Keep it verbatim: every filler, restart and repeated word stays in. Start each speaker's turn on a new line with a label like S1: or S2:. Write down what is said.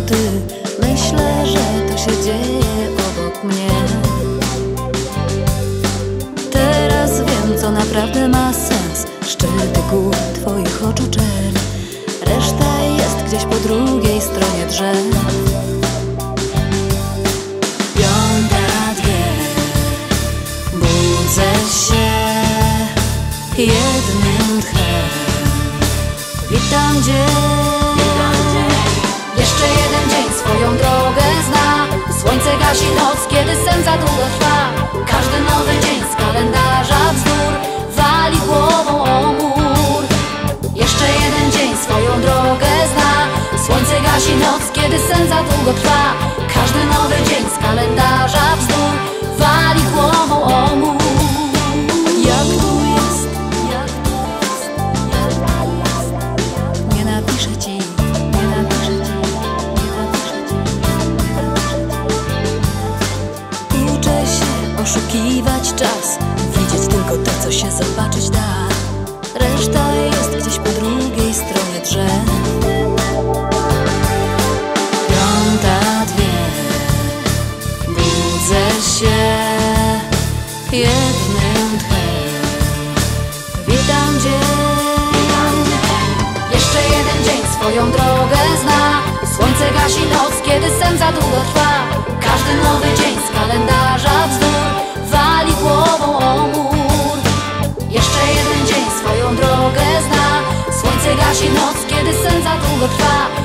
S1: ty. Myślę, że to się dzieje obok mnie. Teraz wiem, co naprawdę ma sens. Szczyty gór, twoich oczu czerń. Reszta jest gdzieś po drugiej stronie drzew. Piąta, dwie. Budzę się jednym tchem. Witam dzień. Jeszcze jeden dzień swoją drogę zna. Słońce gasi noc, kiedy sen za długo trwa. Każdy nowy dzień z kalendarza bzdur wali głową o mur. Jeszcze jeden dzień swoją drogę zna. Słońce gasi noc, kiedy sen za długo trwa. Każdy nowy dzień z kalendarza bzdur wali głową o mur. Jak tu jest, jak tu jest, jak tu jest. Nie napiszę ci, nie napiszę ci, nie napiszę ci, nie napiszę ci. Uczę się oszukiwać czas, widzieć tylko to, co się zobaczyć da. Reszta jest gdzieś po drugiej stronie drzew. Piąta, dwie. Budzę się jednym tchem. Witam dzień. Jeszcze jeden dzień swoją drogę zna. Słońce gasi noc, kiedy sen za długo trwa. Każdy nowy dzień z kalendarza bzdur wali głową o mur. Jeszcze jeden dzień swoją drogę zna. Słońce gasi noc, kiedy sen za długo trwa.